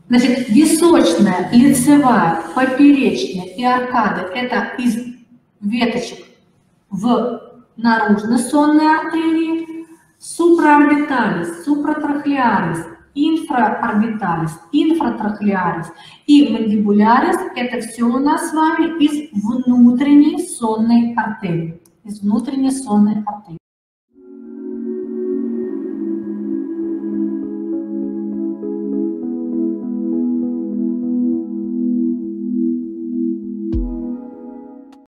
Значит, височная, лицевая, поперечная и аркада – это из веточек в наружной сонной артерии, супраорбиталис, суpraтрахеарис, инфраорбиталис, инфратрахеарис и мандибулярис – это все у нас с вами из внутренней сонной артерии. Из внутренней сонной артерии.